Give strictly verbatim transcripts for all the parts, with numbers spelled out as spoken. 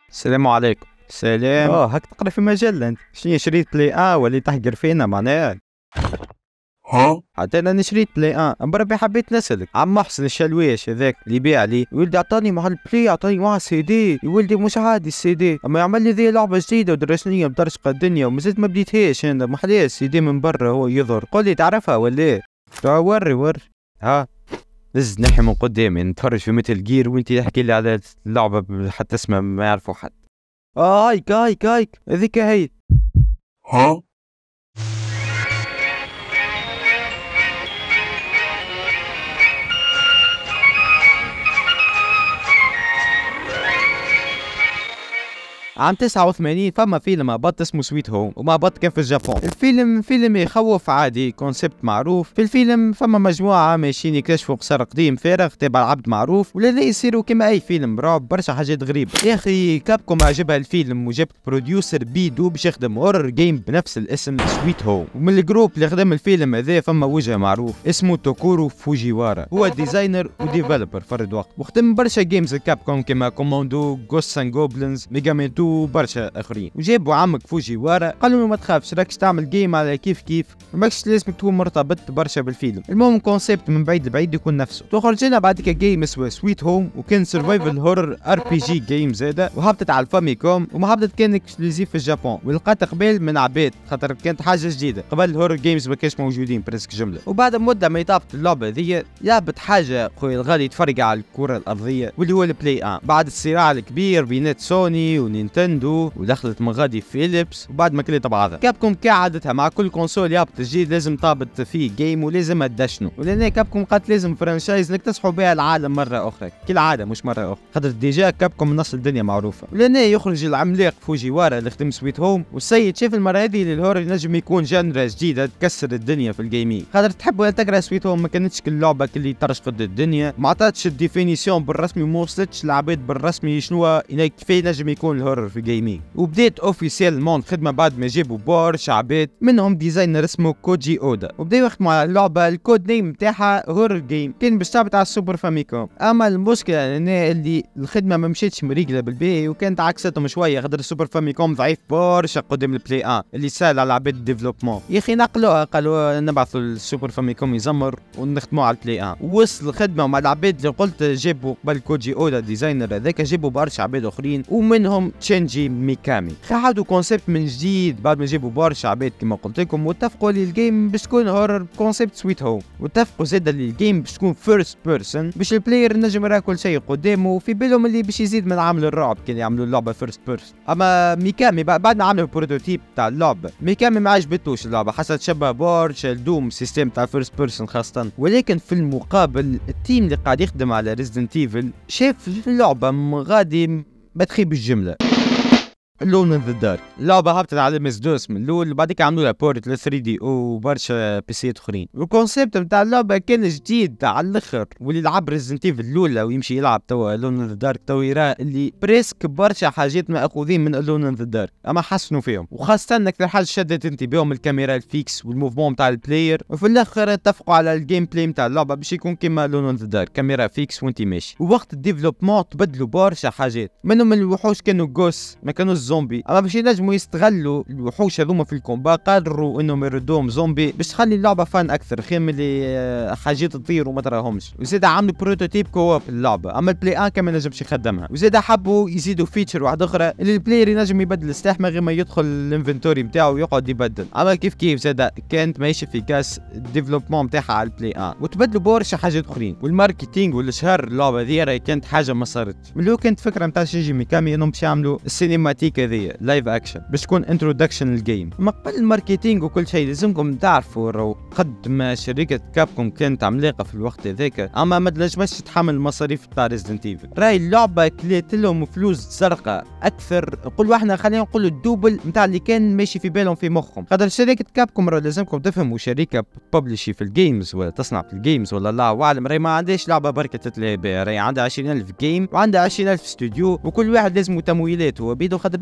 السلام عليكم. سلام. اه هاك تقرا في مجلة انت. شنو شريت بلاي ان واللي تحقر فينا معناها؟ ها؟ حتى انا شريت بلاي ان، اما ربي حبيت نسألك. عم محسن الشلويش هذاك اللي يبيع لي، ولدي عطاني مع البلاي، عطاني مع السي دي، ولدي مش عادي السي دي، اما يعمل لي ذي لعبة جديدة ودرسنية بترشق الدنيا ومازلت ما بديتهاش انا، محليه السي دي من برا هو يظهر، قول لي تعرفها ولا ايه؟ وري وري. ها؟ لز نحي من قدامي نتفرج في مثل جير وانت تحكي لي على اللعبة حتى اسمها ما يعرفوا حد. اه هايك هايك هايك هذيك هي. ها؟ عام تسعة وثمانين فما فيلم هبط اسمه سويت هوم، وما هبط كان في اليابان. الفيلم فيلم يخوف عادي، كونسبت معروف. في الفيلم فما مجموعة ماشيين يكتشفوا قصر قديم فارغ تبع عبد معروف، ولا يصيروا كما اي فيلم رعب، برشا حاجات غريبة. يا اخي كابكم عجبها الفيلم وجابت بروديوسر بيدو باش يخدم هورر جيم بنفس الاسم سويت هوم، ومن الجروب اللي خدم الفيلم هذا فما وجه معروف اسمه توكورو فوجيوارا، هو ديزاينر وديفلوبر فرد وقت، وخدم برشا جيمز كابكم كما كوماندو، جوست اند جوبلينز، ميجا مان تو وبرشا اخرين. وجابوا عمك فوجيوارا قالوا له ما تخافش راكش تعمل جيم على كيف كيف، ماكش لازم تكون مرتبط برشا بالفيلم. المهم كونسيبت من بعيد لبعيد يكون نفسه. تخرج لنا بعدك جيم اسمه سويت هوم، وكان سرفايفل هورر ار بي جي جيم زاده، وهبطت على الفاميكوم، وما هبطت كان اكسكلوزيف في اليابان، ولقات قبل من عباد خاطر كانت حاجه جديده، قبل الهورر جيمز ما كانش موجودين بريسك جمله. وبعد مده ما يطابت اللعبه ذي لعبت حاجه خويا الغالي تفرق على الكره الارضيه، واللي هو البلاي ان، بعد الصراع الكبير بينات سوني ونينتندو، ودخلت من غادي فيليبس، وبعد ما كلت بعضها كابكم كعادتها مع كل كونسول يابط جديد لازم طابت فيه جيم ولازم تدشنوا، ولان كابكم قالت لازم فرانشايز نكتسحوا بها العالم مره اخرى، كالعاده مش مره اخرى، خاطر ديجا كابكم نص الدنيا معروفه. ولان يخرج العملاق فوجيوارا اللي خدم سويت هوم، والسيد شاف المره هذه للهورر ينجم يكون جانرا جديده تكسر الدنيا في الجيمنج، خاطر تحبوا تقرا سويت هوم ما كانتش كل لعبه اللي ترشقد الدنيا، ما عطاتش الديفينيسيون بالرسمي وما وصلتش العباد بالرسمي شنو كيف ينجم يكون الهورر في الجيمنج. وبديت اوفيسيال مون خدمه بعد ما جابوا برشا عباد منهم ديزاينر اسمه كوجي اودا، وبداو يخدموا على اللعبه. الكود نيم نتاعها هورر جيم، كان باش تهبط على السوبر فاميكوم، اما المشكله هنا اللي الخدمه ما مشيتش مريقله بالباهي، وكانت عكستهم شويه خاطر السوبر فاميكوم ضعيف برشا قدام البلاي ان اللي سهل على عباد الديفلوبمون. يا اخي نقلوها، قالوا نبعثوا السوبر فاميكوم يزمر ونخدموا على البلاي ان. وصل الخدمه مع العباد اللي قلت جابوا قبل كوجي اودا ديزاينر هذاك، جابوا برشا عباد اخرين ومنهم تشينجي ميكامي، خاعدوا كونسيبت من جديد بعد ما جابوا برشا عباد كما قلت لكم، واتفقوا لي الجيم باش تكون هورر كونسيبت سويت هوم، واتفقوا زاد اللي الجيم باش تكون فيرست بيرسون باش البلاير نجم يرى كل شيء قدامه، وفي بالهم اللي باش يزيد من عامل الرعب كان يعملوا اللعبه فيرست بيرسون. اما ميكامي بعد ما عملوا البروتوتيب تاع اللعبه، ميكامي ما عجبتوش اللعبه، حسيت شبه برشا الدوم سيستم تاع فيرست بيرسون خاصه. ولكن في المقابل التيم اللي قاعد يخدم على ريزيدنت ايفل شاف اللعبه غادي ما تخيب الجمله. اللون ان ذا دارك، اللعبه هبطت على ام اس دوس من الاول، بعديك عملوا لها بورت ل ثري دي وبرشا بيسيات اخرين. الكونسيبت نتاع اللعبه كان جديد على الاخر، واللي لعب ريزنت ايفل الاولى ويمشي يلعب توا اللون ان ذا دارك تو يرى اللي بريسك برشا حاجات ماخوذين من اللون ان ذا دارك، اما حسنوا فيهم، وخاصه اكثر حاجه شدت انتباههم الكاميرا الفيكس والموفمون نتاع البلاير. وفي الاخر اتفقوا على الجيم بلاي نتاع اللعبه باش يكون كيما لون ان ذا دارك، كاميرا فيكس وانت ماشي. ووقت الديفلوبمون تبدلوا برشا حاجات، منهم الوحوش كانوا جوس ما كانوش زومبي، اما باش ينجموا يستغلوا الوحوش هذوما في الكومبا قرروا انهم يردوهم زومبي باش تخلي اللعبه فان اكثر، خير من اللي حاجات تطير وما تراهمش. وزيد عملوا بروتوتيب كواب اللعبه، اما البلاي ان كان ما نجمش يخدمها. وزيد حبوا يزيدوا فيتشر واحده اخرى اللي البلاير ينجم يبدل السلاح من غير ما يدخل الانفنتوري نتاعو ويقعد يبدل، اما كيف كيف زاد كانت ماهيش افيكاس الديفلوبمون نتاعها على البلاي ان. وتبدلوا برشا حاجات اخرين، والماركتينغ والشهر اللعبه ذي كانت حاجه ما صارتش. من لو كانت فكره نتاع شينجي ميكامي انهم باش يعملوا السينماتيك هذيا لايف اكشن باش تكون انتروداكشن للجيم. ما قبل الماركتينغ وكل شيء لازمكم تعرفوا راهو قد ما شركه كابكوم كانت عملاقه في الوقت هذاك، اما ما تنجمش تتحمل المصاريف تاع ريزيدنت ايفل. راهي اللعبه كلات لهم فلوس زرقاء اكثر، نقولوا احنا خلينا نقولوا الدوبل نتاع اللي كان ماشي في بالهم في مخهم، خاطر شركه كابكوم راه لازمكم تفهموا شركه ببلشي في الجيمز ولا تصنع في الجيمز ولا الله اعلم، راهي ما عندهاش لعبه بركه تتلعب بها، راهي عندها عشرين ألف جيم وعندها عشرين ألف استوديو، وكل واحد لازم تمويلات هو بيدو، خاطر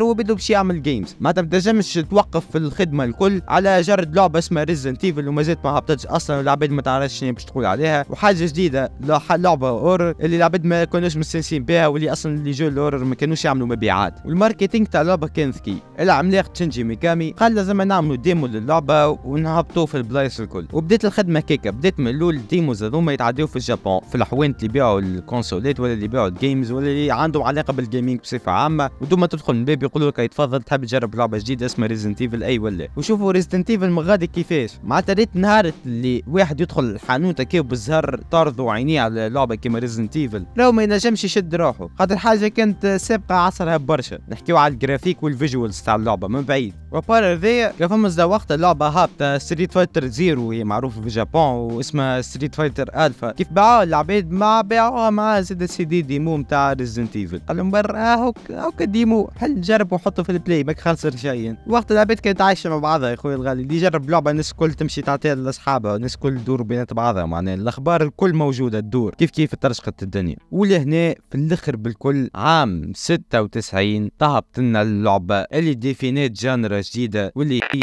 هو بده باش يعمل جيمز، ما تنجمش توقف في الخدمه الكل على جرد لعبه اسمها ريزنت ايفل وما زالت ما هبطتش اصلا والعباد ما تعرفش شنو باش تقول عليها، وحاجه جديده لعبه اورر اللي العباد ما كانوش مستانسين بها واللي اصلا اللي جو الاورر ما كانوش يعملوا مبيعات. والماركتينغ تاع اللعبه كان ذكي. العملاق تشينجي ميكامي قال لازم نعملوا ديمو للعبه ونهبطوه في البلايص الكل، وبدات الخدمه كيكا. بدات من الاول الديموز هذوما يتعداو في اليابان في الحوانت اللي يبيعوا الكونسولات ولا اللي يبيعوا الجيمز ولا اللي عندهم علاقه بالجيمنج بصفه عامه، ودوما تدخل من الباب يقولوا لك تفضل تحب تجرب لعبه جديده اسمها ريزنت ايفل اي ولا. وشوفوا ريزنت ايفل مغادي كيفاش، معناتها ريت نهار اللي واحد يدخل الحانوت كيف بالزهر طاردوا عينيه على لعبه كيما ريزنت ايفل راهو ما ينجمش يشد روحه، خاطر حاجه كانت سابقه عصرها برشا. نحكيو على الجرافيك والفيجوالز تاع اللعبه من بعيد. وبار ذي كان فما زاد وقت اللعبه هابطه ستريت فايتر زيرو هي معروفه في اليابان واسمها ستريت فايتر الفا، كيف باعوها العباد ما باعوها مع زاد سي دي ديمو نتاع ريزنت ايفل. قال لهم برا هاك هاك ديمو حل جرب وحطه في البلاي ما خسر شيء. وقت العباد كانت عايشه مع بعضها يا خويا الغالي، اللي يجرب لعبه الناس الكل تمشي تعطيها لاصحابها، الناس الكل تدور بينات بعضها، معناها الاخبار الكل موجوده تدور كيف كيف ترشقت الدنيا. ولهنا في الاخر بالكل عام ستة وتسعين طهبت لنا اللعبه اللي ديفينيت جانرا جديده واللي هي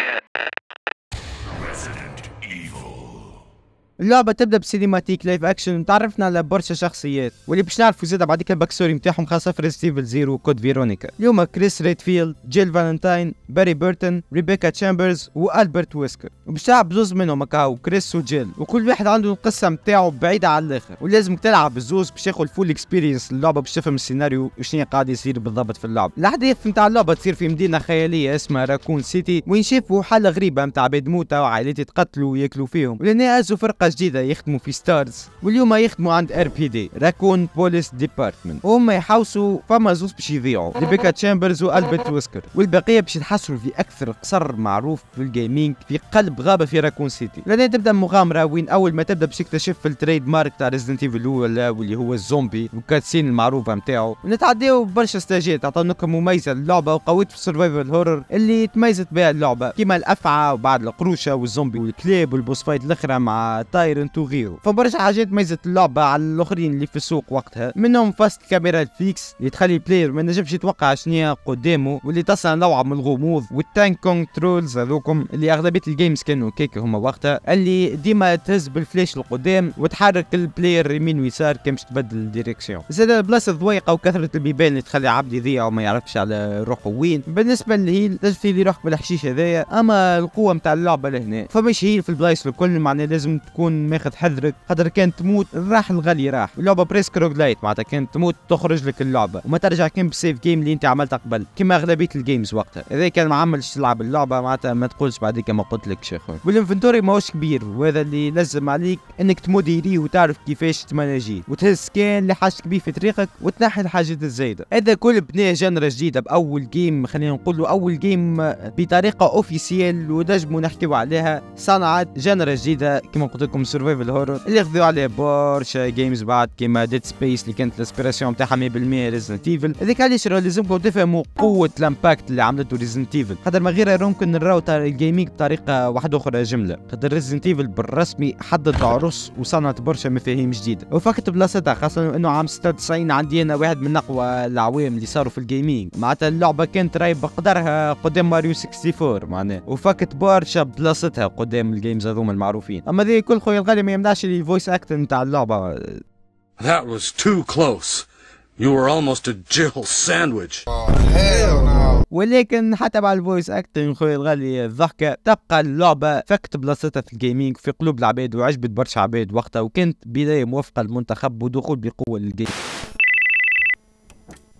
اللعبة تبدا بسينيماتيك لايف اكشن تعرفنا على برشا شخصيات واللي باش نعرفوا زاد بعديك الباك ستوري نتاعهم خاصة في ريزنت ايفل زيرو وكود فيرونيكا. اليوم كريس ريدفيلد، جيل فالنتاين، باري بيرتون، ريبيكا تشامبرز والبرت ويسكر، وباش تلعب بزوز منهم هكاو كريس وجيل، وكل واحد عنده القصة نتاعو بعيدة على الاخر، ولازمك تلعب بالزوز باش تاخذ فول اكسبيرينس اللعبة باش تفهم السيناريو وشنو قاعد يصير بالضبط في اللعبة. الاحداث نتاع اللعبة تصير في مدينة خيالية اسمها راكون سيتي، وين شافوا حالة غريبة نتاع عباد موتى وعائلات يتقتلوا وياكلوا فيهم، ولهنا ازوا فرقة جديدة يخدموا في ستارز، واليوم يخدموا عند ار بي دي راكون بوليس ديبارتمنت، وهم يحوسوا فما زوز باش يضيعوا ريبيكا تشامبرز والبرت ويسكر، والبقيه باش يتحصلوا في اكثر قصر معروف في الجيمنج في قلب غابه في راكون سيتي. لان تبدا مغامره وين اول ما تبدا باش تكتشف في التريد مارك تاع ريزنت ايفل الاولى واللي هو الزومبي والكاتسين المعروفه نتاعو، ونتعداو برشا ستاجات تعطونكم مميزه للعبه وقويت في السرفايفل هورر اللي تميزت بها اللعبه كيما الافعى وبعد القروشه والزومبي والكلاب والبوس فايت الاخرى مع تايرنت وغيره. فبرشا حاجات ميزت اللعبه على الاخرين اللي في السوق وقتها، منهم فاست كاميرا فيكس اللي تخلي البلاير ما نجمش يتوقع شنيا قدامه واللي تصنع نوع من الغموض، والتانك كنترولز هذوكم اللي اغلبيه الجيمز كانوا كيك هما وقتها، اللي ديما تهز بالفلاش لقدام وتحرك البلاير يمين ويسار كي باش تبدل الديريكسيون. زاد البلاصه ضويقه وكثره البيبان اللي تخلي عبد يضيع وما يعرفش على روحه وين. بالنسبه للهيل تجفي لي روحك بالحشيش هذايا، اما القوه نتاع اللعبه لهنا فمش هيل في البلايص الكل، معناها لازم تكون ماخذ حذرك خاطر كان تموت راح الغالي راح. اللعبه بريسك روجلايت معناتها كان تموت تخرج لك اللعبه وما ترجع كان بالسيف جيم اللي انت عملتها قبل كما اغلبيه الجيمز وقتها. اذا كان ما عملش تلعب اللعبه معناتها ما تقولش بعديك ما قلت لك شيخ. والانفنتوري ماهوش كبير وهذا اللي لازم عليك انك تموديريه وتعرف كيفاش تمانجيه وتهز كان اللي حاجتك بيه في طريقك وتنحي الحاجات الزايده. هذا كل بناء جنرا جديده باول جيم، خلينا نقولوا اول جيم بطريقه اوفيسيال ونجموا نحكيو عليها صنعت جنرا جديده كما قلت لكم سرفايفل هورر اللي خذوا عليه برشا جيمز بعد كيما ديد سبيس اللي كانت الاسبيراسيون نتاعها مية بالمية ريزنت ايفل. هذاك علاش لازمكم تفهموا قوه الامباكت اللي عملته ريزنت ايفل، خاطر ما غير ممكن نراو تاع الجيمنج بطريقه واحده اخرى جمله، خاطر ريزنت ايفل بالرسمي حدد عرس وصنعت برشا مفاهيم جديده وفكت بلاصتها، خاصه انه عام ستة وتسعين عندي انا واحد من اقوى الاعوام اللي صاروا في الجيمنج، معناتها اللعبه كانت راهي بقدرها قدام ماريو أربعة وستين معناها، وفكت برشا بلاصتها قدام الجيمز هذوما المعروفين. اما ذي كل خويا الغالي ما يمنعش لي الفويس اكتر نتاع اللعبه. That was too close. You were almost a Jill sandwich. Oh, hell no. ولكن حتى مع الفويس اكتنج خويا الغالي الضحكه تبقى اللعبه فكت بلاصتها في الجيمنج في قلوب العباد وعجبت برشا عباد وقتها، وكانت بدايه موفقه للمنتخب ودخول بقوه للجيم.